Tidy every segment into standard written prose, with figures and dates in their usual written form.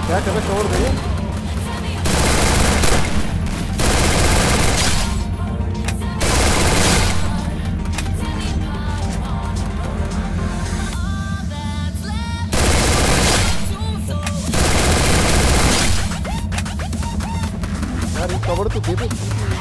क्या कर रहे छोड़ दे यार ये कवर तो दे दे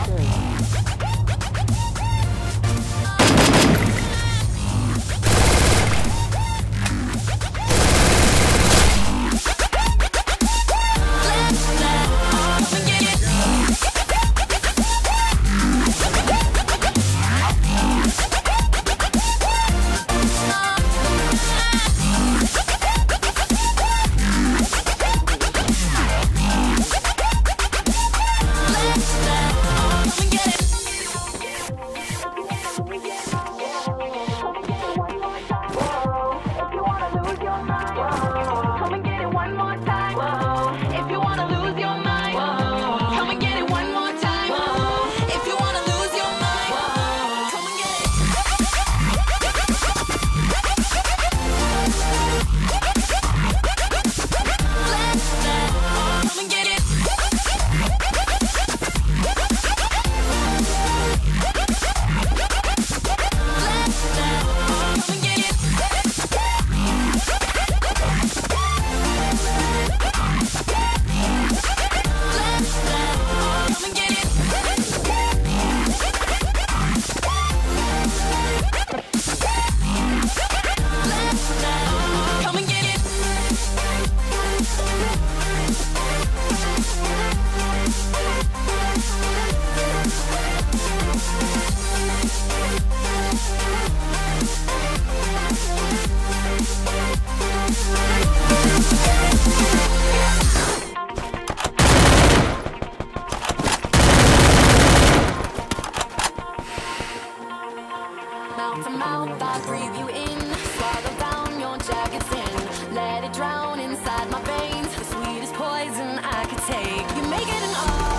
Mouth to mouth, I breathe you in. Swallow down your jagged sin. Let it drown inside my veins. The sweetest poison I could take. You make it an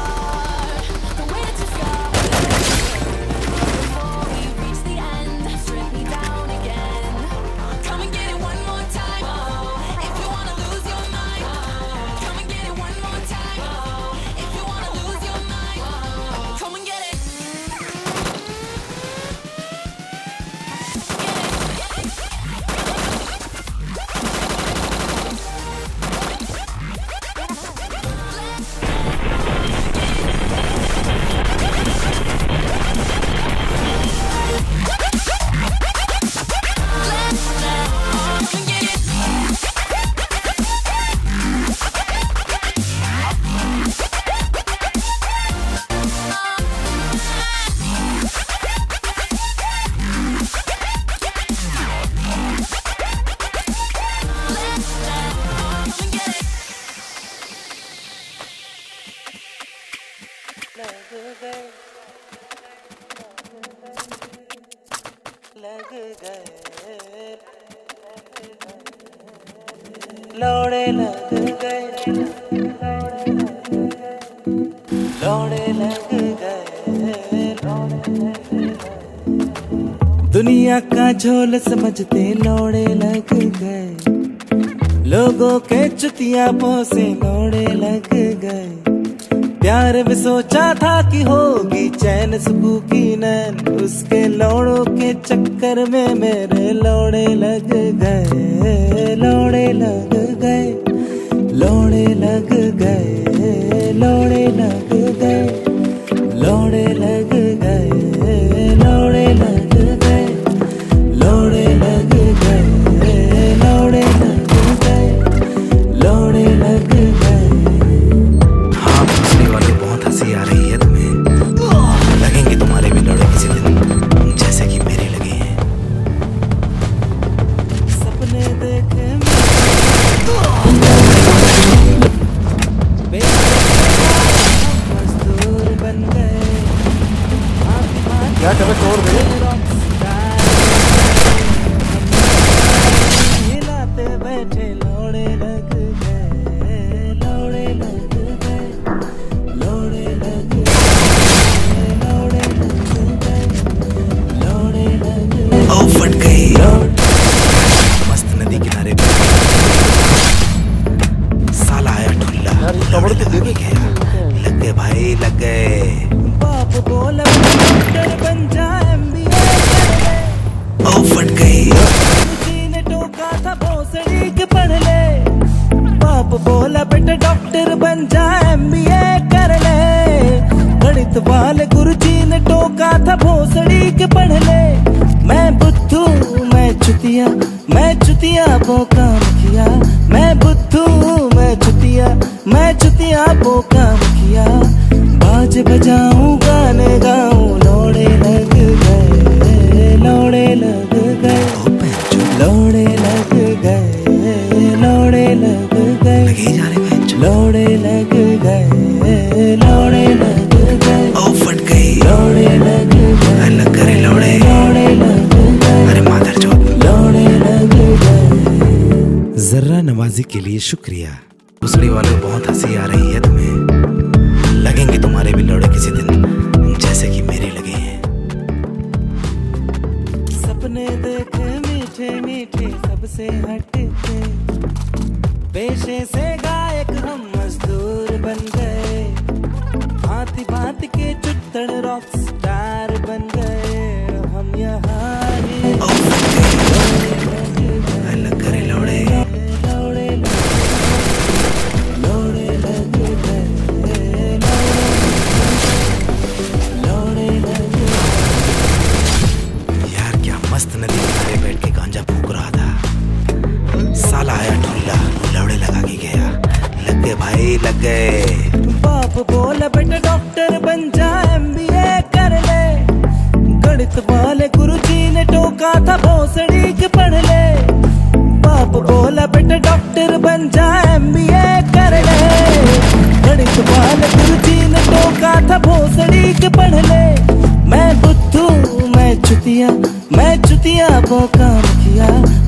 art. The way that you scar before we reach the end. Strip me down again. Come and get it one more time. If you wanna lose your mind. Come and get it one more time. If you wanna lose your mind. Come and get it. लौड़े लग गए लौड़े लग गए दुनिया का झोल समझते लौड़े लग गए लोगों के चुतिया पोसे लौड़े लग गए प्यार भी सोचा था कि होगी चैन सुकून की नैन उसके लौड़ों के चक्कर में मेरे लौड़े लग गए लौड़े लग गए लौड़े लग गए लौड़े लग गए लौड़े लग गए लौड़े लग गए लौड़े लग गए लौड़े लग गए लौड़े लग गए हाँ पिछले वाले बहुत हंसी आ रही है तुम्हें लगेंगे तुम्हारे भी लौड़े किसी दिन जैसे कि मेरे लगे हैं सपने देखे के पढ़ ले। मैं बुद्धू मैं चुतिया वो काम किया। मैं बुद्धू मैं चुतिया वो काम किया। बाज बजाऊं गाने गाऊं लोड़े लग गए, लोड़े लग गए, लोड़े लग गए, लोड़े लग गए, लोड़े लग गए, लोड़े लग गए, ओ फट गई, लोड़े लग गए, अलग करे लोड़े, लोड़े लग गए, अरे मादर चौथ। लोड़े लग गए। जर्रा नवाजी के लिए शुक्रिया। भोसड़ी वालों बहुत हंसी आ रही है तुम्हें, लगेंगे तुम्हारे भी लोड़े किसी दिन जैसे कि मेरे लगे हैं। सपने देखे मीठे मीठे सबसे हटके, पेशे से गायक हम मजदूर बन गए। भांति भांति के चुत्तड़ रॉक स्टार बन गए हम यहाँ ही। अलग करे लोड़े, मस्त नदी किनारे बैठ के गांजा फूक रहा था। साला आया ढुल्ला, लौड़े लगा के गया। लग गए भाई लग गए। बाप बोला बेटा डॉक्टर बन जा, MBA कर ले। गणित वाले गुरुजी ने टोका था भोसड़ी के पढ़ ले। बाप बोला बेटा डॉक्टर बन जा, MBA कर ले। गणित वाले गुरुजी ने टोका था भोसड़ी के पढ़ ले। मैं बुद्धू मैं चुतिया वो काम किया।